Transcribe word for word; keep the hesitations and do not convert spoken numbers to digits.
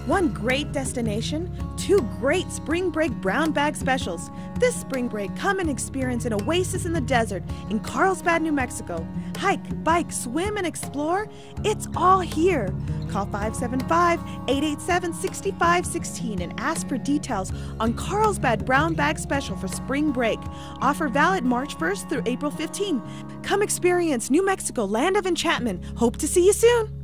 One great destination, two great spring break brown bag specials. This spring break, come and experience an oasis in the desert in Carlsbad, New Mexico. Hike, bike, swim, and explore. It's all here. Call five seven five, eight eight seven, six five one six and ask for details on Carlsbad Brown Bag Special for spring break. Offer valid March first through April fifteenth. Come experience New Mexico, land of enchantment. Hope to see you soon.